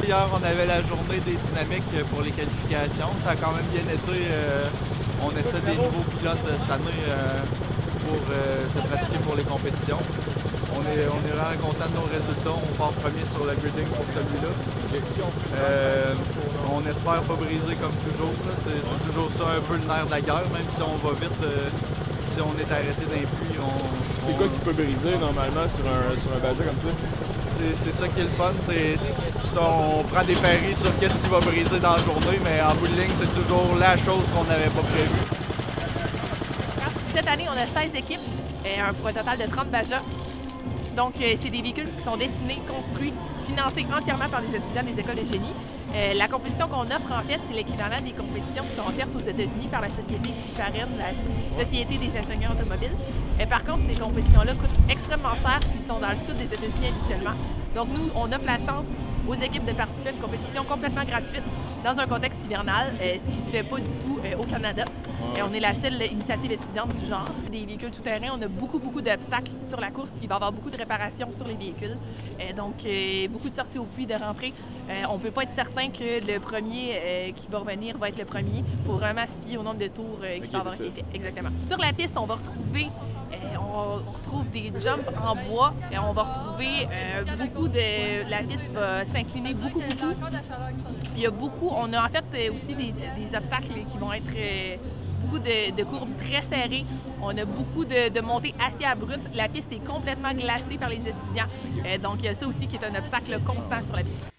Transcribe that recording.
hier, on avait la journée des dynamiques pour les qualifications. Ça a quand même bien été. On essaie des nouveaux pilotes cette année pour se pratiquer pour les compétitions. On est vraiment content de nos résultats. On part premier sur le gridding pour celui-là. On espère pas briser comme toujours. C'est toujours ça un peu le nerf de la guerre, même si on va vite. Si on est arrêté d'un pluie, C'est quoi qui peut briser normalement sur un badger comme ça? C'est ça qui est le fun. On prend des paris sur qu'est-ce qui va briser dans la journée, mais en bout de ligne, c'est toujours la chose qu'on n'avait pas prévue. Cette année, on a 16 équipes pour un total de 30 badgers. Donc, c'est des véhicules qui sont dessinés, construits, financés entièrement par les étudiants des écoles de génie. La compétition qu'on offre, en fait, c'est l'équivalent des compétitions qui sont offertes aux États-Unis par la société FAREN, la Société des ingénieurs automobiles. Par contre, ces compétitions-là coûtent extrêmement cher, puis sont dans le sud des États-Unis habituellement. Donc, nous, on offre la chance aux équipes de participer à une compétition complètement gratuite dans un contexte hivernal, ce qui ne se fait pas du tout au Canada. On est la seule initiative étudiante du genre. Des véhicules tout-terrain, on a beaucoup d'obstacles sur la course. Il va y avoir beaucoup de réparations sur les véhicules. Donc, beaucoup de sorties au puits, de rentrées. On ne peut pas être certain que le premier qui va revenir va être le premier. Il faut vraiment se fier au nombre de tours qui va avoir été fait. Exactement. Sur la piste, on va retrouver on retrouve des jumps en bois. On va retrouver beaucoup de... La piste va s'incliner beaucoup. Il y a beaucoup... On a en fait aussi des obstacles qui vont être... beaucoup de courbes très serrées. On a beaucoup de montées assez abruptes. La piste est complètement glacée par les étudiants. Donc, il y a ça aussi qui est un obstacle constant sur la piste.